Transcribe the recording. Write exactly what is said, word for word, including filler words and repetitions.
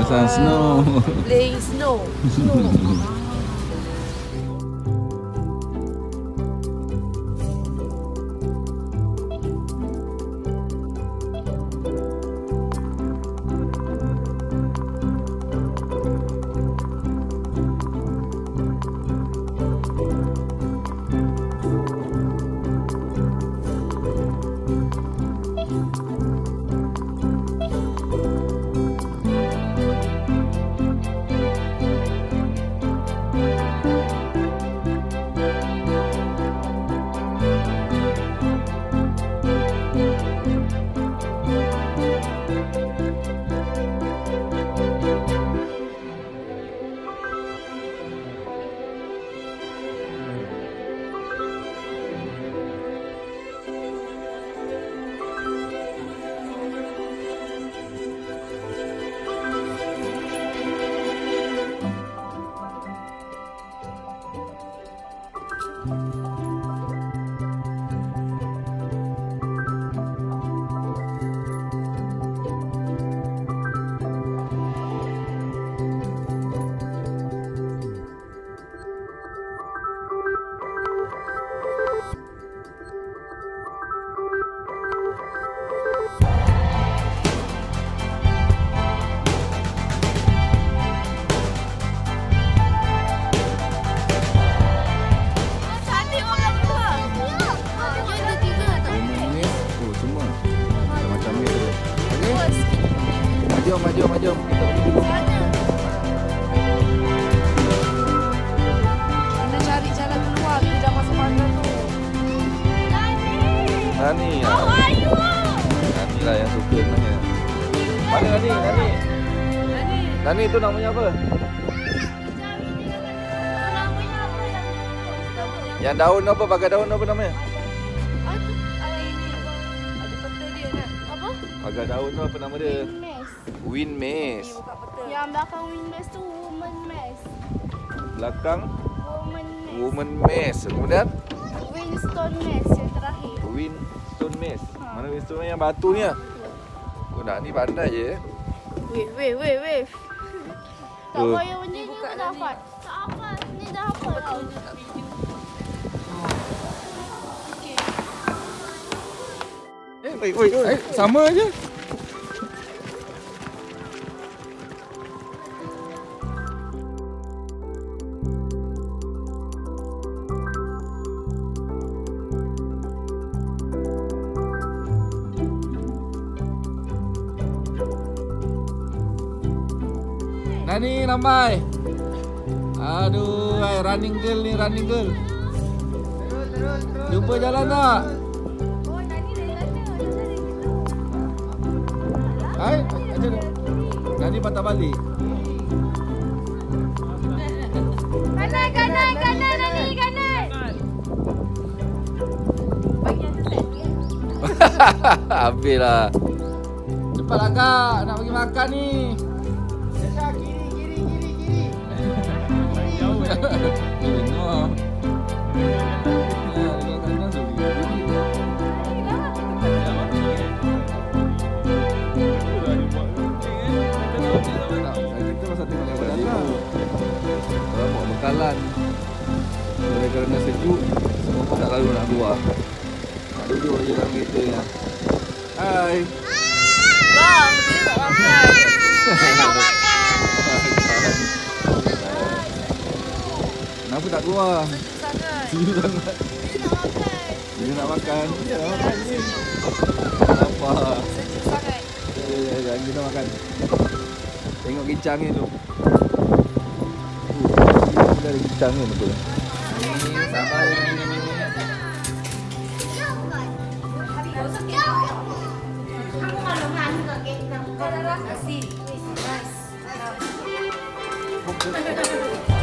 uh, snow. Playing snow. Snow. Jom, jom, jom. Kita pergi dulu. Mana cari jalan keluar? Kita dah masuk pantai tu. Nani. How are you? Nani lah yang suka sebenarnya. Mana Nani? Nani. Nani. Nani tu namanya apa? Yang daun apa? Pakai daun apa namanya? Ada ini. Ada peta dia kan? Apa? Pakai daun tu apa nama dia? Wind maze. Yang belakang wind maze tu woman maze. Belakang Woman maze. woman maze. Kemudian Windstone maze yang terakhir. Windstone maze. Ha. Mana Windstone yang batu ni ah? Oh, nak ni pandai je. Wave, wave, wave, wave. Tak Oh. payah benda ni Buka pun dah dah ni. hafal. Tak hafal. Ni dah hafal tau. Eh, oi, oi, oi. Eh, sama aja. Nani lambai. Aduh, ay, running girl ni, running girl. Jumpa jalan tak? Oh, Nani dah jalan. Hai, macam mana? Nani patah balik. Kanan, kanan, kanan, Nani, kanan. Bagi yang tetek. Habislah. Cepatlah kak, nak pergi makan ni. Kiri, no. Kita masa tengok lewat dalam. Kalau bawa bekalan, kerana sejuk, semua pun tak lalu nak keluar. Nak duduk je dalam kereta ya. Hai. Bang, dia tak makan. Kenapa tak keluar? Sejuk sangat. Sejuk sangat. Dia nak makan. Dia nak makan ni. Apa? Sejuk sangat. Ya, ya, ya. Kita makan. Tengok gincang ni tu. Uh, ada gincang ni betul. Ni sambal ni ni ni. Nasi. Nice.